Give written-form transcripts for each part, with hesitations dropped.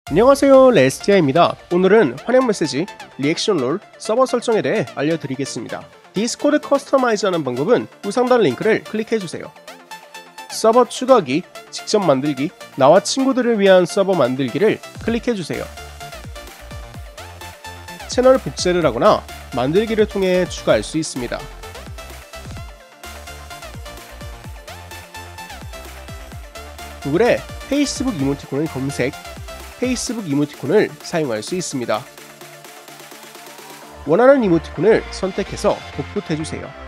안녕하세요, 레스티아입니다. 오늘은 환영 메시지, 리액션 롤, 서버 설정에 대해 알려드리겠습니다. 디스코드 커스터마이즈하는 방법은 우상단 링크를 클릭해주세요. 서버 추가하기, 직접 만들기, 나와 친구들을 위한 서버 만들기를 클릭해주세요. 채널 복제를 하거나 만들기를 통해 추가할 수 있습니다. 구글에 페이스북 이모티콘을 검색, 페이스북 이모티콘을 사용할 수 있습니다. 원하는 이모티콘을 선택해서 복붙해주세요.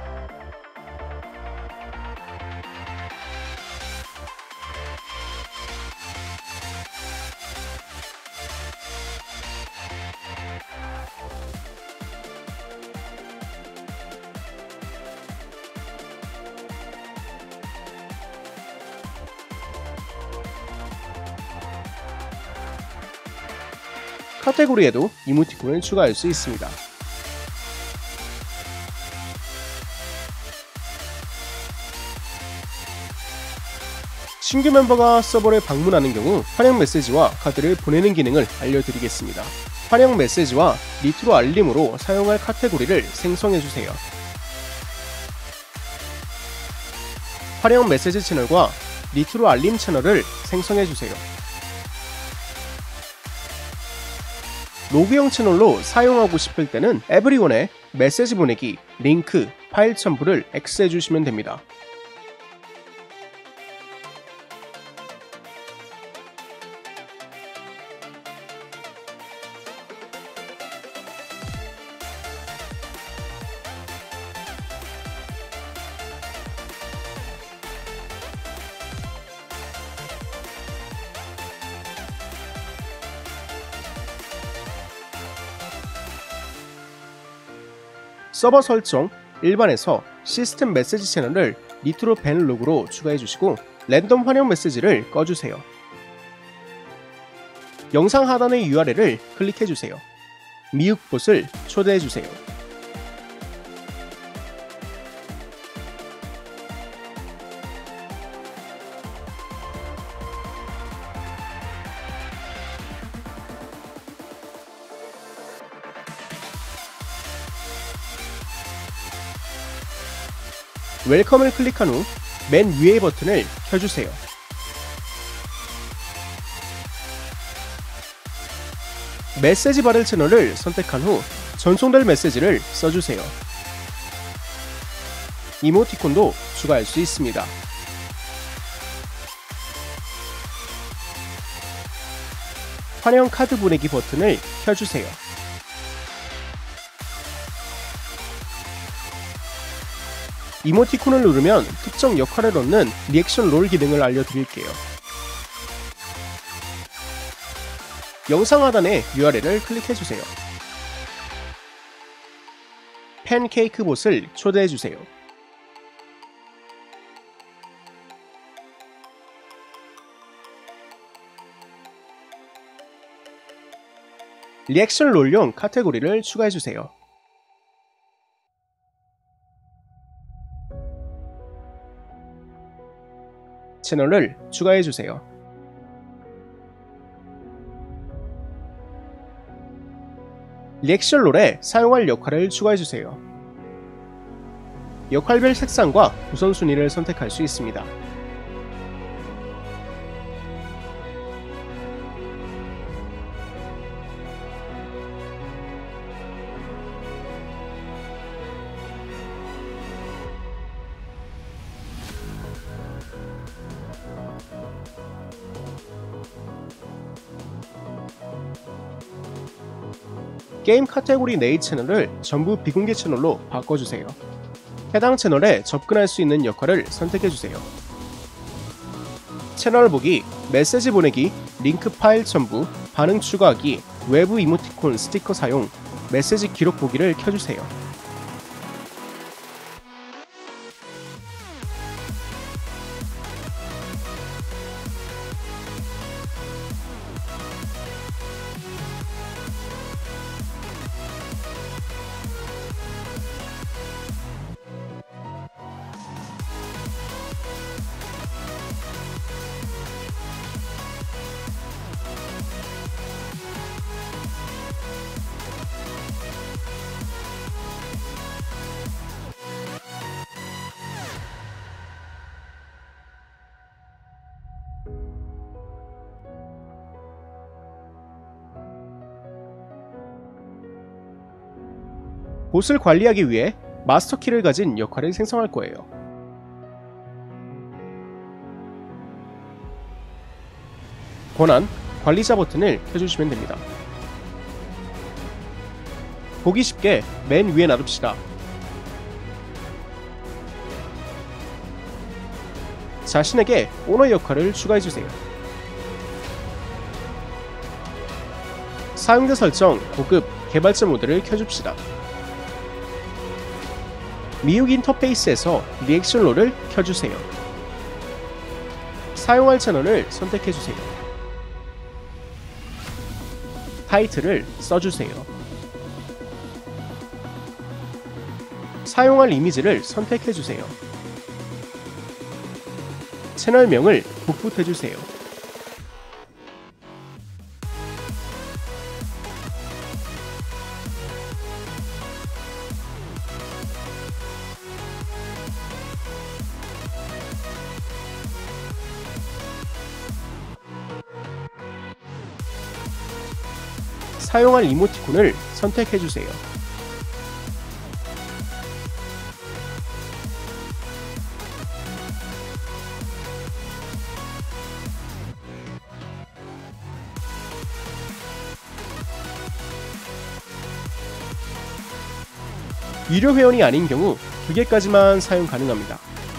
카테고리에도 이모티콘을 추가할 수 있습니다. 신규 멤버가 서버를 방문하는 경우 환영 메시지와 카드를 보내는 기능을 알려드리겠습니다. 환영 메시지와 리트로 알림으로 사용할 카테고리를 생성해주세요. 환영 메시지 채널과 리트로 알림 채널을 생성해주세요. 로그형 채널로 사용하고 싶을 때는 에브리원에 메시지 보내기, 링크, 파일 첨부를 X해주시면 됩니다. 서버 설정, 일반에서 시스템 메시지 채널을 리트로 밴 로그로 추가해주시고 랜덤 환영 메시지를 꺼주세요. 영상 하단의 URL을 클릭해주세요. 미육봇을 초대해주세요. 웰컴을 클릭한 후 맨 위의 버튼을 켜주세요. 메시지 바를 채널을 선택한 후 전송될 메시지를 써주세요. 이모티콘도 추가할 수 있습니다. 환영 카드 보내기 버튼을 켜주세요. 이모티콘을 누르면 특정 역할을 얻는 리액션 롤 기능을 알려드릴게요. 영상 하단의 URL을 클릭해주세요. 팬케이크 봇을 초대해주세요. 리액션 롤용 카테고리를 추가해주세요. 채널을 추가해주세요. 리액션 롤에 사용할 역할을 추가해주세요. 역할별 색상과 우선순위를 선택할 수 있습니다. 게임 카테고리 내의 채널을 전부 비공개 채널로 바꿔주세요. 해당 채널에 접근할 수 있는 역할을 선택해주세요. 채널 보기, 메시지 보내기, 링크 파일 첨부, 반응 추가하기, 외부 이모티콘 스티커 사용, 메시지 기록 보기를 켜주세요. 봇을 관리하기 위해 마스터키를 가진 역할을 생성할 거예요. 권한, 관리자 버튼을 켜주시면 됩니다. 보기 쉽게 맨 위에 놔둡시다. 자신에게 오너 역할을 추가해주세요. 사용자 설정 고급 개발자 모드를 켜줍시다. 미국 인터페이스에서 리액션 롤을 켜주세요. 사용할 채널을 선택해주세요. 타이틀을 써주세요. 사용할 이미지를 선택해주세요. 채널명을 복붙해주세요. 사용할 이모티콘을 선택해주세요. 유료 회원이 아닌 경우 2개까지만 사용 가능합니다.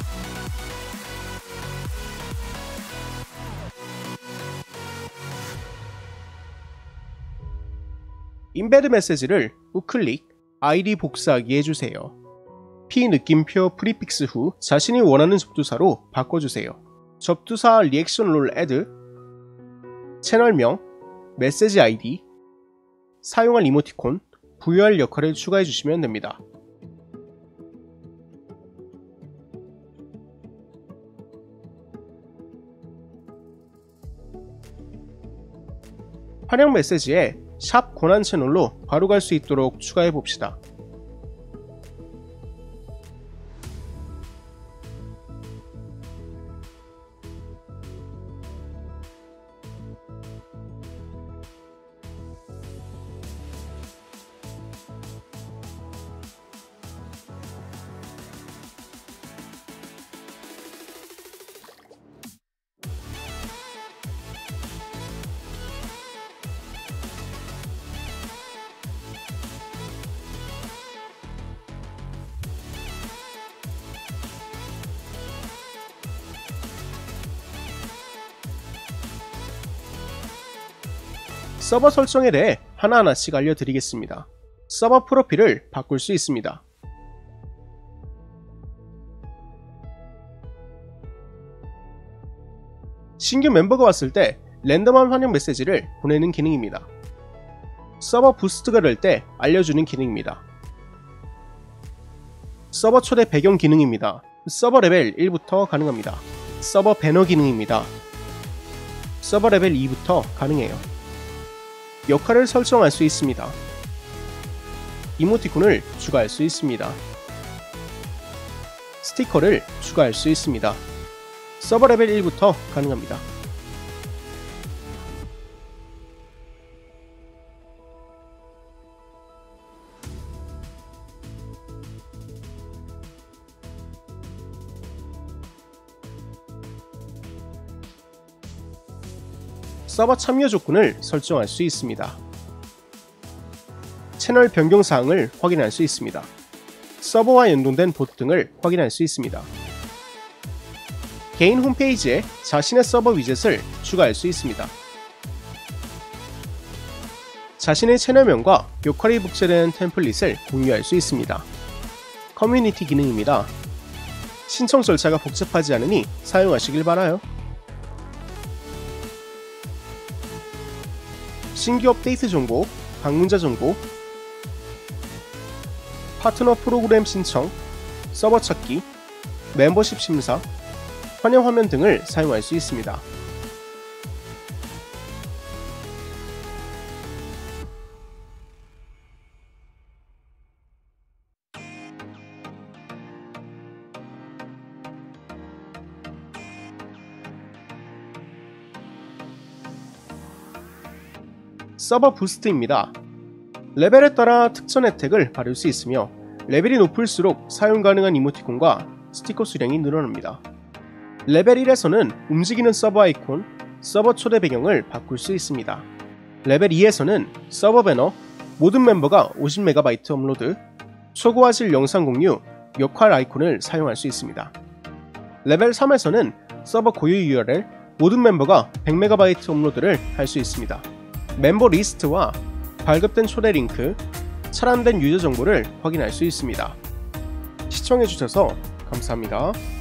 인베드 메시지를 우클릭, 아이디 복사하기 해주세요. P 느낌표 프리픽스 후 자신이 원하는 접두사로 바꿔주세요. 접두사 리액션 롤 애드, 채널명, 메시지 아이디, 사용할 이모티콘, 부여할 역할을 추가해주시면 됩니다. 활용 메시지에 샵 권한 채널로 바로 갈 수 있도록 추가해 봅시다. 서버 설정에 대해 하나하나씩 알려드리겠습니다. 서버 프로필을 바꿀 수 있습니다. 신규 멤버가 왔을 때 랜덤한 환영 메시지를 보내는 기능입니다. 서버 부스트가 될 때 알려주는 기능입니다. 서버 초대 배경 기능입니다. 서버 레벨 1부터 가능합니다. 서버 배너 기능입니다. 서버 레벨 2부터 가능해요. 역할을 설정할 수 있습니다. 이모티콘을 추가할 수 있습니다. 스티커를 추가할 수 있습니다. 서버 레벨 1부터 가능합니다. 서버 참여 조건을 설정할 수 있습니다. 채널 변경 사항을 확인할 수 있습니다. 서버와 연동된 봇 등을 확인할 수 있습니다. 개인 홈페이지에 자신의 서버 위젯을 추가할 수 있습니다. 자신의 채널명과 역할이 복제된 템플릿을 공유할 수 있습니다. 커뮤니티 기능입니다. 신청 절차가 복잡하지 않으니 사용하시길 바라요. 신규 업데이트 정보, 방문자 정보, 파트너 프로그램 신청, 서버 찾기, 멤버십 심사, 환영 화면 등을 사용할 수 있습니다. 서버 부스트입니다. 레벨에 따라 특전 혜택을 받을 수 있으며 레벨이 높을수록 사용 가능한 이모티콘과 스티커 수량이 늘어납니다. 레벨 1에서는 움직이는 서버 아이콘, 서버 초대 배경을 바꿀 수 있습니다. 레벨 2에서는 서버 배너, 모든 멤버가 50MB 업로드, 초고화질 영상 공유, 역할 아이콘을 사용할 수 있습니다. 레벨 3에서는 서버 고유 URL, 모든 멤버가 100MB 업로드를 할 수 있습니다. 멤버 리스트와 발급된 초대 링크, 차단된 유저 정보를 확인할 수 있습니다. 시청해주셔서 감사합니다.